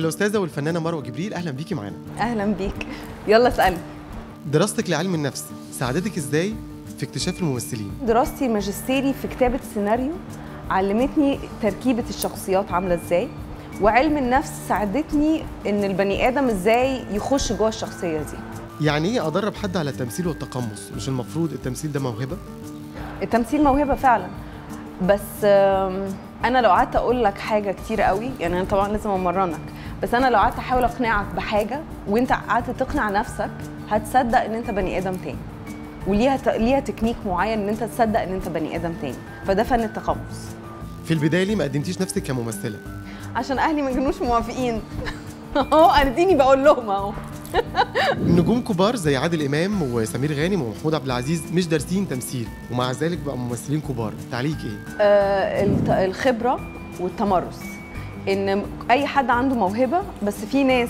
الأستاذة والفنانة مروة جبريل، أهلا بيكي معانا. أهلا بيك، يلا اسألني. دراستك لعلم النفس ساعدتك إزاي في اكتشاف الممثلين؟ دراستي ماجستيري في كتابة سيناريو علمتني تركيبة الشخصيات عاملة إزاي، وعلم النفس ساعدتني إن البني آدم إزاي يخش جوه الشخصية دي. يعني إيه أدرب حد على التمثيل والتقمص؟ مش المفروض التمثيل ده موهبة؟ التمثيل موهبة فعلا، بس أنا لو قعدت أقول لك حاجة كتير قوي، يعني أنا طبعا لازم أمرنك، بس أنا لو قعدت أحاول أقنعك بحاجة وأنت قعدت تقنع نفسك هتصدق إن أنت بني آدم تاني، وليها تكنيك معين إن أنت تصدق إن أنت بني آدم تاني، فده فن التقمص. في البداية ليه ما قدمتيش نفسك كممثلة؟ عشان أهلي ما كانوش موافقين. أهو أديني بقول لهم أهو. نجوم كبار زي عادل إمام وسمير غانم ومحمود عبد العزيز مش دارسين تمثيل ومع ذلك بقوا ممثلين كبار، تعليق إيه؟ الخبرة والتمرس، إن أي حد عنده موهبة، بس في ناس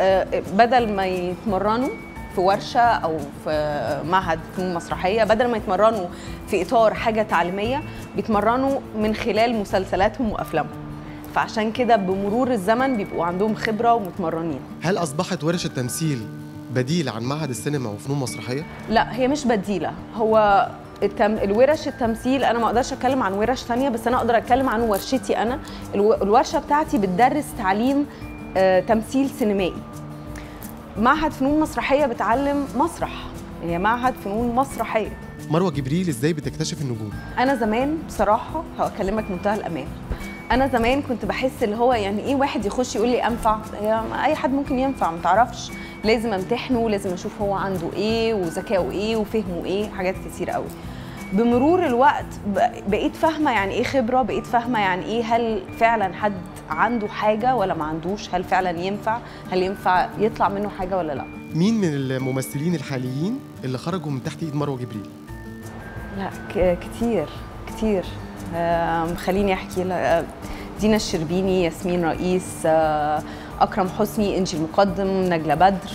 بدل ما يتمرنوا في ورشة أو في معهد فنون مسرحية، بدل ما يتمرنوا في إطار حاجة تعليمية بيتمرنوا من خلال مسلسلاتهم وأفلامهم، فعشان كده بمرور الزمن بيبقوا عندهم خبرة ومتمرنين. هل أصبحت ورش التمثيل بديل عن معهد السينما وفنون مسرحية؟ لا، هي مش بديلة. هو الورش التمثيل أنا ما أقدرش أتكلم عن ورش تانية، بس أنا أقدر أتكلم عن ورشتي أنا. الورشة بتاعتي بتدرس تعليم تمثيل سينمائي. معهد فنون مسرحية بتعلم مسرح، هي معهد فنون مسرحية. مروة جبريل إزاي بتكتشف النجوم؟ أنا زمان بصراحة هكلمك منتهى الأمان، أنا زمان كنت بحس اللي هو يعني إيه واحد يخش يقول لي أنفع؟ هي أي حد ممكن ينفع، متعرفش، لازم أمتحنه، لازم أشوف هو عنده إيه وذكائه إيه وفهمه إيه، حاجات كتير قوي. بمرور الوقت بقيت فاهمة يعني إيه خبرة، بقيت فاهمة يعني إيه هل فعلا حد عنده حاجة ولا ما عندوش، هل فعلا ينفع، هل ينفع يطلع منه حاجة ولا لا. مين من الممثلين الحاليين اللي خرجوا من تحت إيد مروة جبريل؟ لا كتير كتير. خليني أحكي لك، دينا الشربيني، ياسمين رئيس، أكرم حسني، إنجي المقدم، نجلة بدر،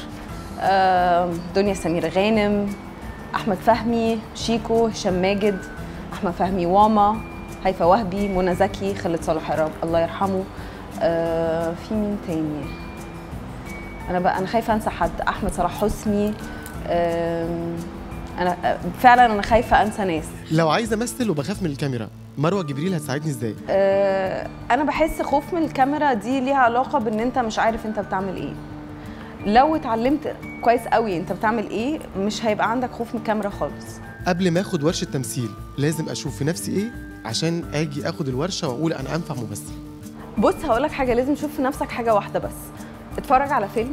دنيا سمير غانم، أحمد فهمي، شيكو، هشام ماجد، أحمد فهمي، واما، هيفا وهبي، منى زكي، خالد صالح الله يرحمه. في مين تاني؟ أنا خايفة أنسى حد. أحمد صلاح حسني. أنا خايفة أنسى ناس. لو عايزة أمثل وبخاف من الكاميرا، مروة جبريل هتساعدني إزاي؟ أنا بحس خوف من الكاميرا دي ليها علاقة بإن أنت مش عارف أنت بتعمل إيه. لو اتعلمت كويس قوي أنت بتعمل إيه مش هيبقى عندك خوف من الكاميرا خالص. قبل ما أخد ورشة تمثيل لازم أشوف في نفسي إيه عشان أجي أخد الورشة وأقول أنا أنفع ممثل؟ بص هقولك حاجة، لازم تشوف في نفسك حاجة واحدة بس. اتفرج على فيلم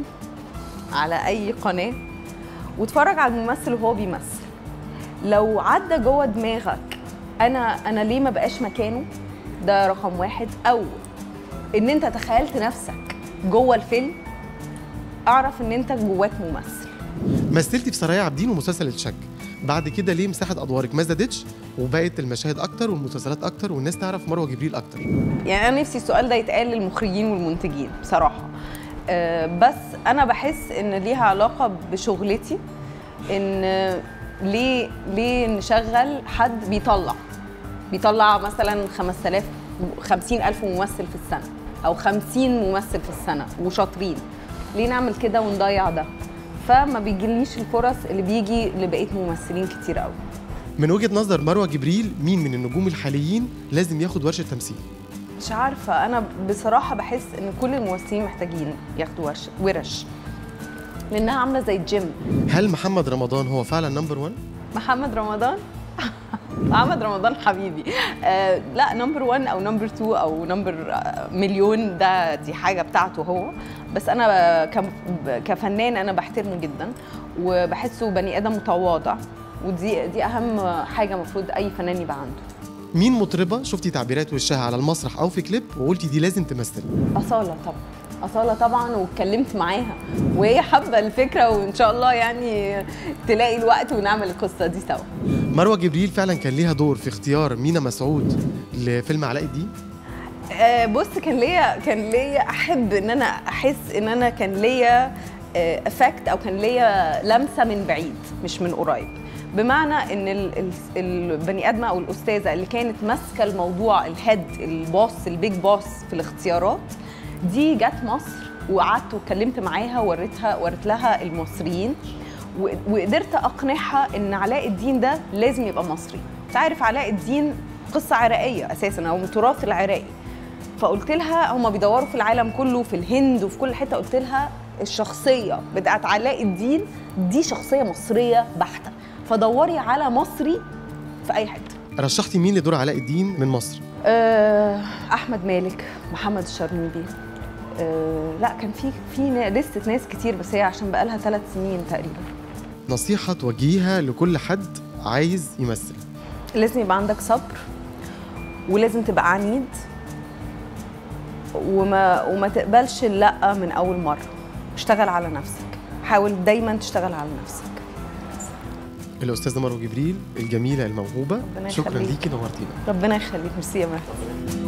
على أي قناة واتفرج على الممثل وهو بيمثل، لو عدى جوه دماغك انا ليه ما بقاش مكانه، ده رقم واحد، او ان انت تخيلت نفسك جوه الفيلم، اعرف ان انت جواك ممثل. مثلتي في سرايا عابدين ومسلسل الشك، بعد كده ليه مساحه ادوارك ما زادتش وبقت المشاهد اكتر والمسلسلات اكتر والناس تعرف مروة جبريل اكتر؟ يعني انا نفسي السؤال ده يتقال للمخرجين والمنتجين بصراحه. بس انا بحس ان ليها علاقه بشغلتي، ان ليه نشغل حد بيطلع مثلا 50,000 ممثل في السنة أو 50 ممثل في السنة وشاطرين، ليه نعمل كده ونضيع ده؟ فما بيجيليش الفرص اللي بيجي لبقية ممثلين كتير قوي. من وجهة نظر مروة جبريل مين من النجوم الحاليين لازم ياخد ورشة تمثيل؟ مش عارفة، أنا بصراحة بحس إن كل الممثلين محتاجين ياخدوا ورش لأنها عاملة زي الجيم. هل محمد رمضان هو فعلا نمبر 1؟ محمد رمضان؟ محمد رمضان حبيبي. لا، نمبر 1 او نمبر 2 او نمبر مليون دي حاجه بتاعته هو، بس انا كفنان انا بحترمه جدا وبحسه بني ادم متواضع، ودي اهم حاجه المفروض اي فنان يبقى عنده. مين مطربه شفتي تعبيرات وشها على المسرح او في كليب وقلتي دي لازم تمثل؟ أصالة طبعا، أصالة طبعا، واتكلمت معاها وهي حابه الفكره، وان شاء الله يعني تلاقي الوقت ونعمل القصه دي سوا. مروة جبريل فعلا كان ليها دور في اختيار مينا مسعود لفيلم علاء الدين؟ بص، كان ليا احب ان انا احس ان انا كان ليا افكت او كان ليا لمسه من بعيد مش من قريب، بمعنى ان البني ادمه او الاستاذه اللي كانت ماسكه الموضوع، الهيد البوس البيج بوس في الاختيارات دي، جت مصر وقعدت واتكلمت معاها وريت لها المصريين، وقدرت اقنعها ان علاء الدين ده لازم يبقى مصري. تعرف علاء الدين قصه عراقيه اساسا او من التراث العراقي. فقلت لها هم بيدوروا في العالم كله، في الهند وفي كل حته، قلت لها الشخصيه بتاعت علاء الدين دي شخصيه مصريه بحته، فدوري على مصري في اي حته. رشحتي مين لدور علاء الدين من مصر؟ احمد مالك، محمد الشرنوبي. لا كان في لسه ناس كتير، بس هي عشان بقالها 3 سنين تقريبا. نصيحه توجهيها لكل حد عايز يمثل؟ لازم يبقى عندك صبر، ولازم تبقى عنيد، وما تقبلش اللا من اول مره. اشتغل على نفسك، حاول دايما تشتغل على نفسك. الأستاذة مروة جبريل الجميلة الموهوبة، شكرا ليكي، نورتينا. ربنا يخليك، ميرسي يا مهدي.